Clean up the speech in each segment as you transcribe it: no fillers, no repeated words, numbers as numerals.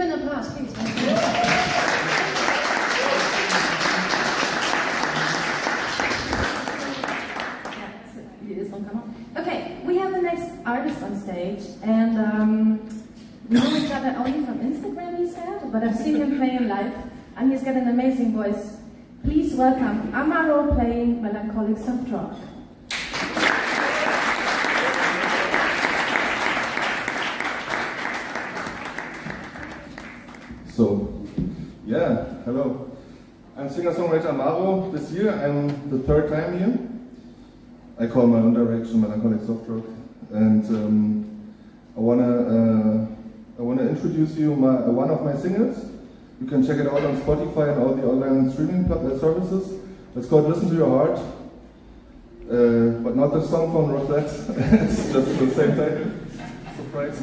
an applause, please. Okay, we have the next artist on stage, and we know each other only from Instagram, he said, but I've seen him play in live, and he's got an amazing voice. Please welcome aMaRo playing Melancholic Soft Rock. So, yeah, hello. I'm singer-songwriter aMaRo. This year I'm the third time here. I call my own direction Melancholic Soft Rock, and I wanna introduce you one of my singles. You can check it out on Spotify and all the online streaming services. It's called "Listen to Your Heart," but not the song from Rosette. It's just the same title. Surprise.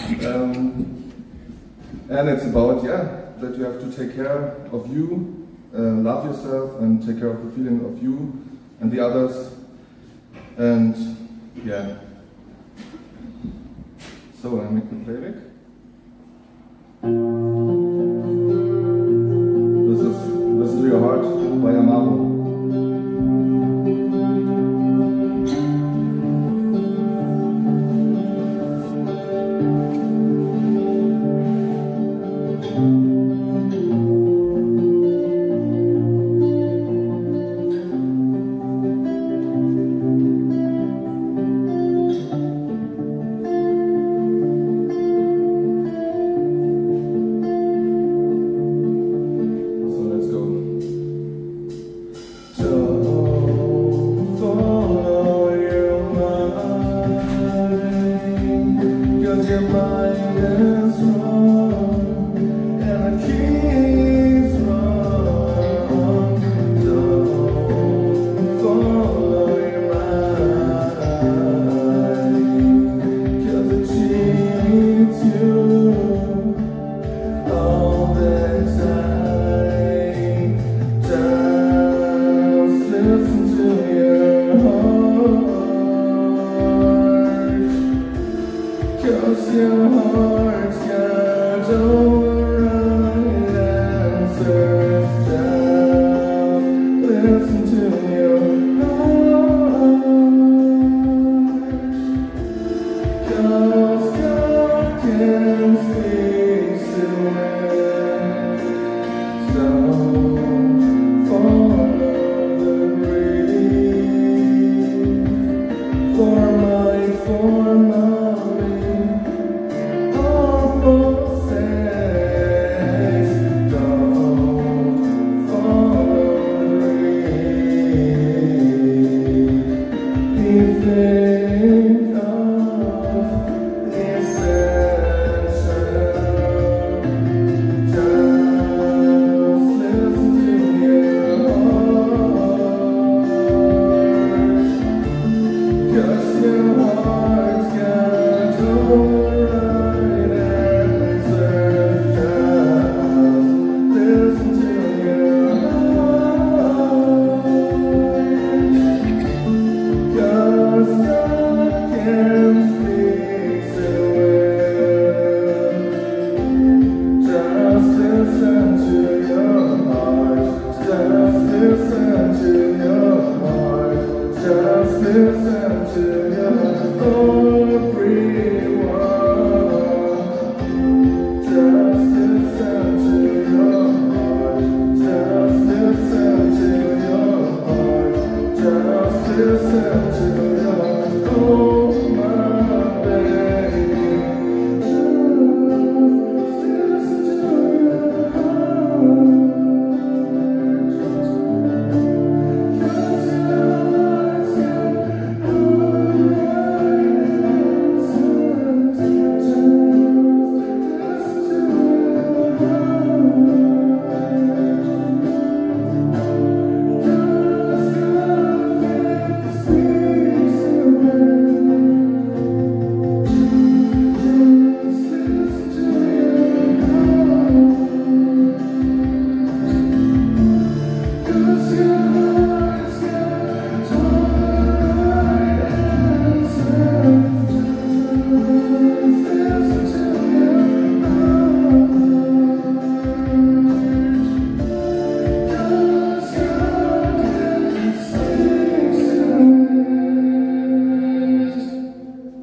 And it's about that you have to take care of you, love yourself, and take care of the feeling of you and the others. And so I make the playback. This is "Listen to Your Heart" by aMaRo.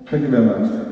Thank you very much.